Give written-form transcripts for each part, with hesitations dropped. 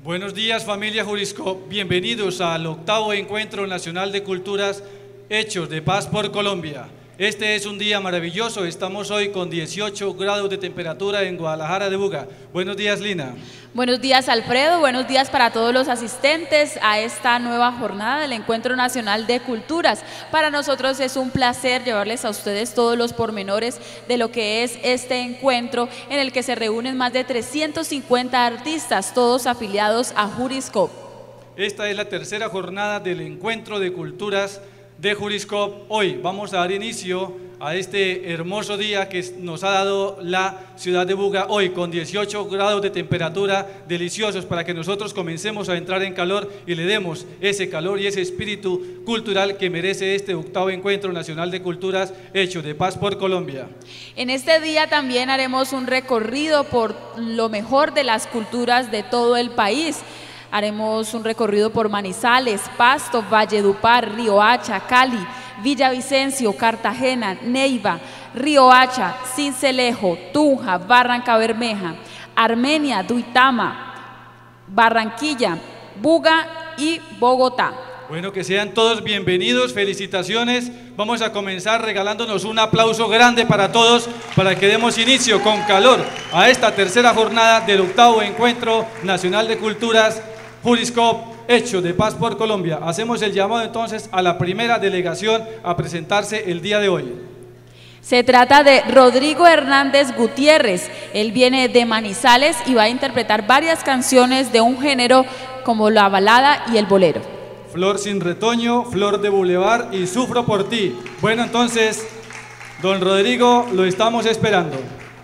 Buenos días, familia Jurisco. Bienvenidos al 8º Encuentro Nacional de Culturas Hechos de Paz por Colombia. Este es un día maravilloso. Estamos hoy con 18 grados de temperatura en Guadalajara de Buga. Buenos días, Lina. Buenos días, Alfredo. Buenos días para todos los asistentes a esta nueva jornada del Encuentro Nacional de Culturas. Para nosotros es un placer llevarles a ustedes todos los pormenores de lo que es este encuentro en el que se reúnen más de 350 artistas, todos afiliados a Juriscop. Esta es la tercera jornada del Encuentro de Culturas de Juriscop. Hoy vamos a dar inicio a este hermoso día que nos ha dado la ciudad de Buga, hoy con 18 grados de temperatura deliciosos, para que nosotros comencemos a entrar en calor y le demos ese calor y ese espíritu cultural que merece este 8º Encuentro Nacional de Culturas Hechos de Paz por Colombia. En este día también haremos un recorrido por lo mejor de las culturas de todo el país. Haremos un recorrido por Manizales, Pasto, Valledupar, Riohacha, Cali, Villavicencio, Cartagena, Neiva, Riohacha, Sincelejo, Tunja, Barrancabermeja, Armenia, Duitama, Barranquilla, Buga y Bogotá. Bueno, que sean todos bienvenidos, felicitaciones. Vamos a comenzar regalándonos un aplauso grande para todos, para que demos inicio con calor a esta tercera jornada del 8º Encuentro Nacional de Culturas Juriscop Hechos de Paz por Colombia. Hacemos el llamado entonces a la primera delegación a presentarse el día de hoy. Se trata de Rodrigo Hernández Gutiérrez. Él viene de Manizales y va a interpretar varias canciones de un género como la balada y el bolero. Flor sin retoño, Flor de Boulevard y Sufro por ti. Bueno, entonces, don Rodrigo, lo estamos esperando.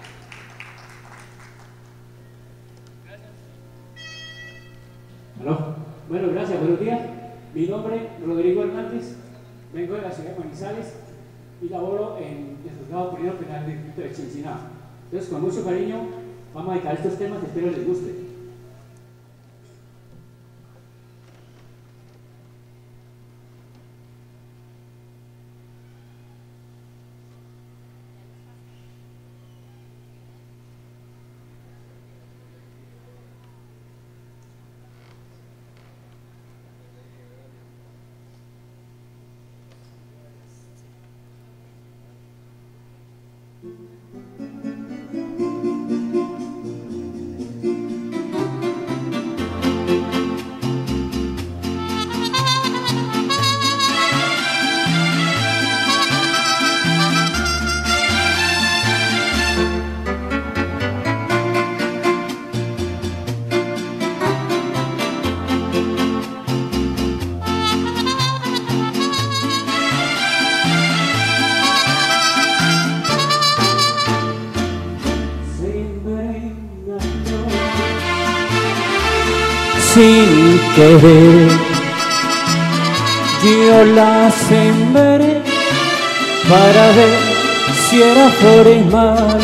¿Aló? Bueno, gracias, buenos días. Mi nombre es Rodrigo Hernández, vengo de la ciudad de Manizales y laboro en el Juzgado Primero Penal del Distrito de Chinchiná. Entonces, con mucho cariño, vamos a dedicar estos temas, espero les guste. Sin querer, yo la sembré para ver si era formal.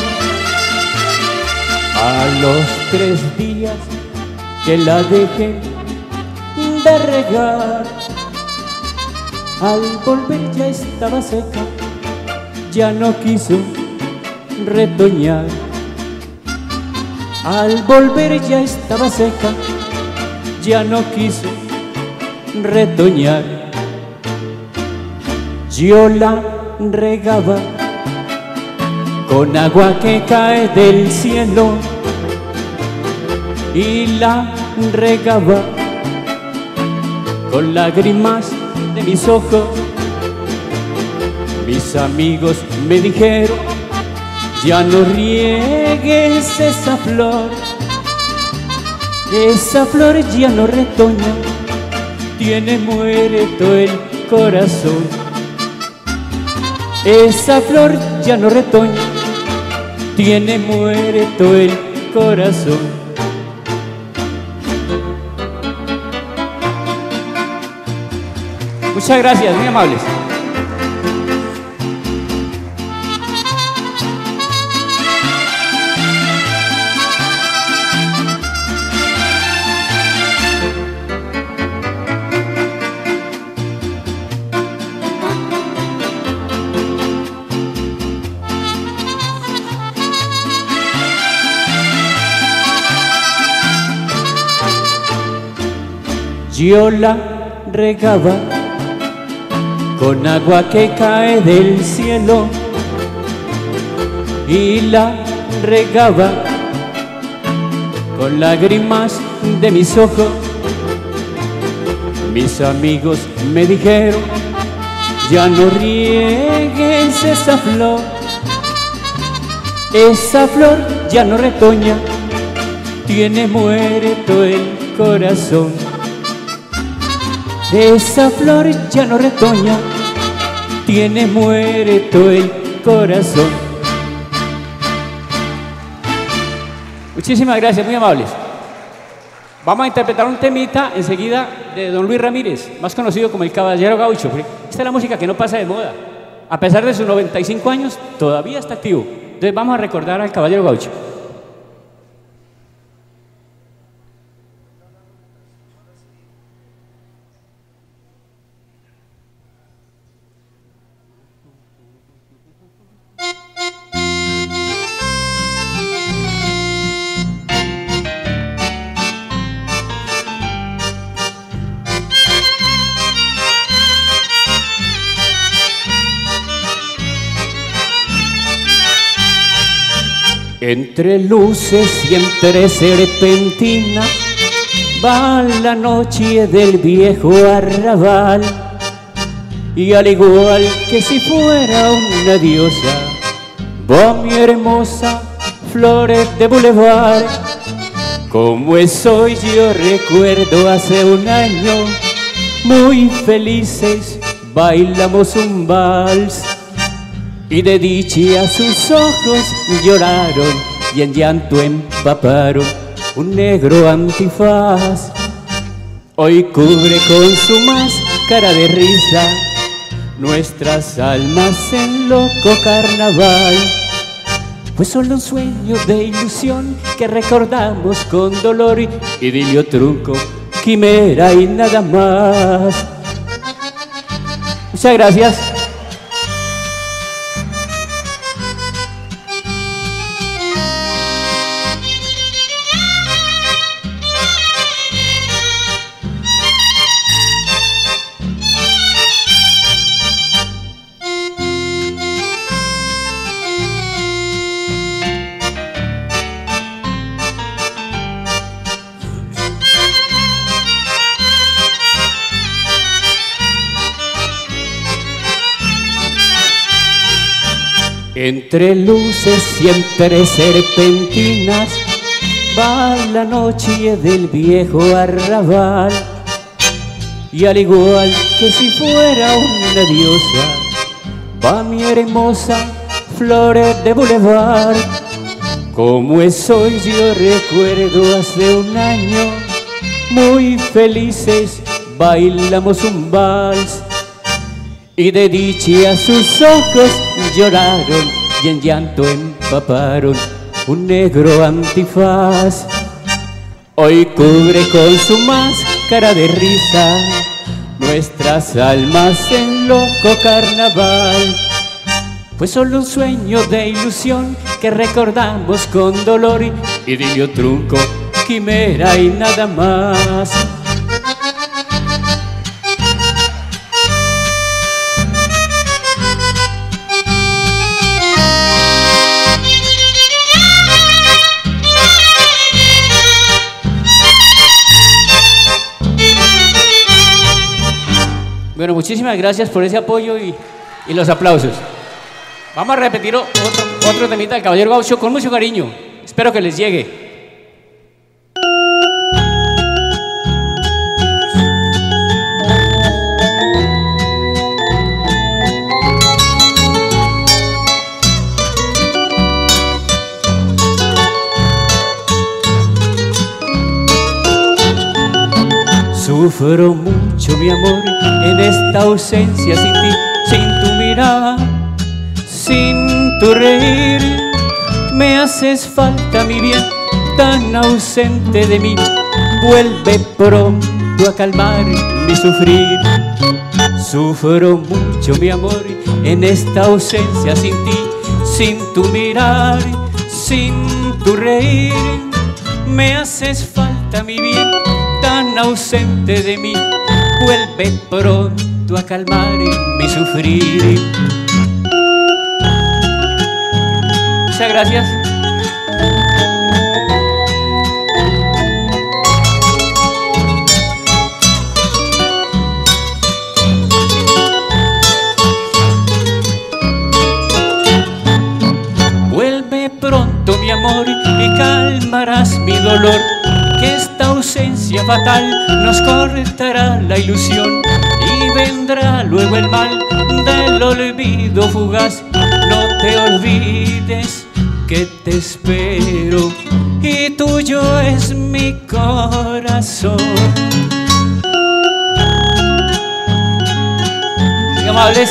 A los 3 días que la dejé de regar, al volver ya estaba seca, ya no quiso retoñar. Al volver ya estaba seca, ya no quiso retoñar. Yo la regaba con agua que cae del cielo y la regaba con lágrimas de mis ojos. Mis amigos me dijeron: ya no riegues esa flor, esa flor ya no retoña, tiene muerto el corazón. Esa flor ya no retoña, tiene muerto el corazón. Muchas gracias, muy amables. yo la regaba con agua que cae del cielo y la regaba con lágrimas de mis ojos. Mis amigos me dijeron, ya no riegues esa flor ya no retoña, tiene muerto el corazón. Esa flor ya no retoña, tiene muerto el corazón. Muchísimas gracias, muy amables. Vamos a interpretar un temita enseguida de don Luis Ramírez, más conocido como el Caballero Gaucho. Esta es la música que no pasa de moda. A pesar de sus 95 años, todavía está activo. Entonces vamos a recordar al Caballero Gaucho. Entre luces y entre serpentinas va la noche del viejo arrabal, y al igual que si fuera una diosa va mi hermosa flores de bulevar. Como es hoy yo recuerdo hace un año, muy felices bailamos un vals, y de dicha sus ojos lloraron y en llanto empaparon un negro antifaz. Hoy cubre con su máscara de risa nuestras almas en loco carnaval. Fue solo un sueño de ilusión que recordamos con dolor, idilio, trunco, quimera y nada más. Muchas gracias. Entre luces y entre serpentinas va la noche del viejo arrabal, y al igual que si fuera una diosa va mi hermosa flores de bulevar. Como es hoy yo recuerdo hace un año, muy felices bailamos un vals, y de dicha sus ojos lloraron y en llanto empaparon un negro antifaz. Hoy cubre con su máscara de risa nuestras almas en loco carnaval. Fue solo un sueño de ilusión que recordamos con dolor, idilio, trunco, quimera y nada más. Bueno, muchísimas gracias por ese apoyo y los aplausos. Vamos a repetir otro temita del Caballero Gaucho con mucho cariño. Espero que les llegue. Sufro mucho, mi amor, en esta ausencia sin ti, sin tu mirar, sin tu reír. Me haces falta, mi bien, tan ausente de mí. Vuelve pronto a calmar mi sufrir. Sufro mucho, mi amor, en esta ausencia sin ti, sin tu mirar, sin tu reír. Me haces falta, mi bien, tan ausente de mí, vuelve pronto a calmar mi sufrir. Muchas gracias. Vuelve pronto mi amor y calmarás mi dolor, que esta ausencia fatal nos cortará la ilusión y vendrá luego el mal del olvido fugaz. No te olvides que te espero y tuyo es mi corazón. Muy amables.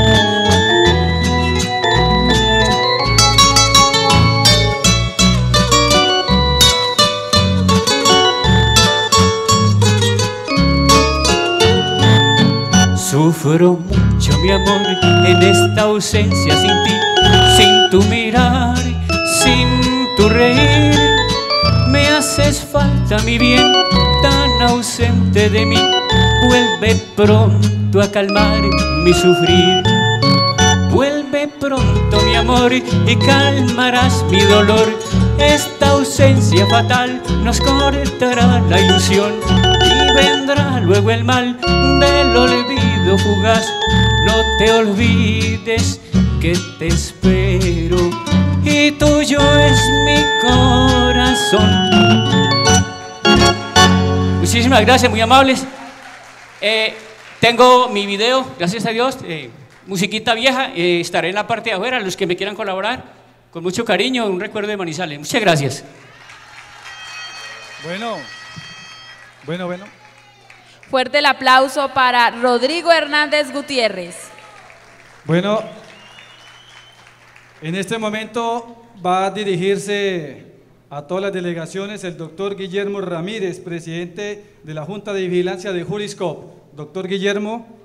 Sufro mucho, mi amor, en esta ausencia sin ti, sin tu mirar, sin tu reír. Me haces falta, mi bien, tan ausente de mí. Vuelve pronto a calmar mi sufrir. Vuelve pronto, mi amor, y calmarás mi dolor. Esta ausencia fatal nos cortará la ilusión y vendrá luego el mal del olvido fugaz. No te olvides que te espero y tuyo es mi corazón. Muchísimas gracias, muy amables. Tengo mi video, gracias a Dios, musiquita vieja, estaré en la parte de afuera, los que me quieran colaborar, con mucho cariño, un recuerdo de Manizales. Muchas gracias. Bueno. Fuerte el aplauso para Rodrigo Hernández Gutiérrez. Bueno, en este momento va a dirigirse a todas las delegaciones el doctor Guillermo Ramírez, presidente de la Junta de Vigilancia de Juriscop. Doctor Guillermo.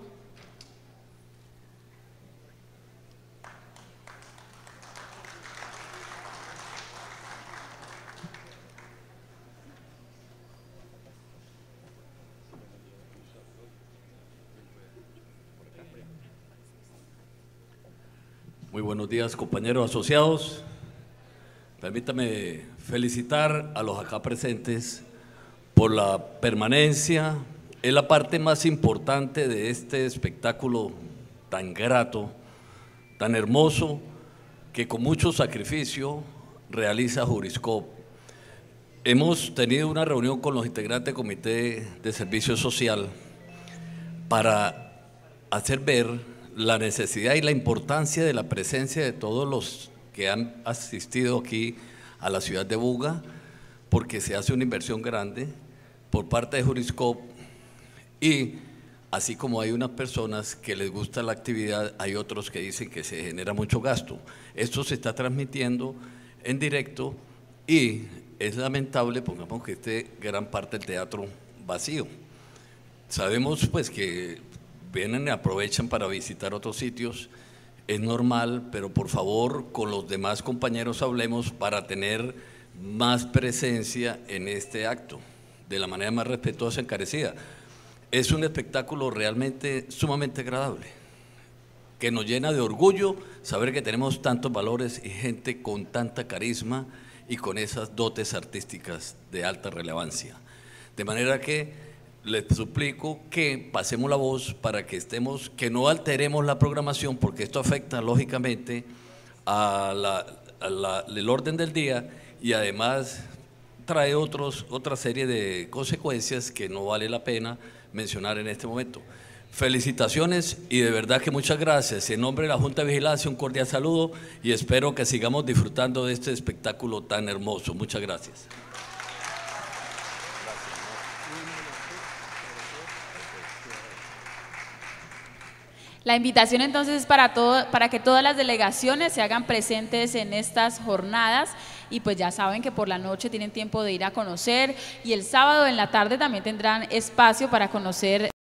Muy buenos días, compañeros asociados. Permítame felicitar a los acá presentes por la permanencia. Es la parte más importante de este espectáculo tan grato, tan hermoso, que con mucho sacrificio realiza Juriscop. Hemos tenido una reunión con los integrantes del Comité de Servicio Social para hacer ver la necesidad y la importancia de la presencia de todos los que han asistido aquí a la ciudad de Buga, porque se hace una inversión grande por parte de Juriscop y así como hay unas personas que les gusta la actividad, hay otros que dicen que se genera mucho gasto. Esto se está transmitiendo en directo y es lamentable, pongamos que esté gran parte del teatro vacío. Sabemos pues que vienen y aprovechan para visitar otros sitios, es normal, pero por favor con los demás compañeros hablemos para tener más presencia en este acto, de la manera más respetuosa y encarecida. Es un espectáculo realmente sumamente agradable, que nos llena de orgullo saber que tenemos tantos valores y gente con tanta carisma y con esas dotes artísticas de alta relevancia. De manera que les suplico que pasemos la voz para que estemos, que no alteremos la programación, porque esto afecta lógicamente el orden del día y además trae otra serie de consecuencias que no vale la pena mencionar en este momento. Felicitaciones y de verdad que muchas gracias. En nombre de la Junta de Vigilancia, un cordial saludo y espero que sigamos disfrutando de este espectáculo tan hermoso. Muchas gracias. La invitación entonces es para que todas las delegaciones se hagan presentes en estas jornadas y pues ya saben que por la noche tienen tiempo de ir a conocer y el sábado en la tarde también tendrán espacio para conocer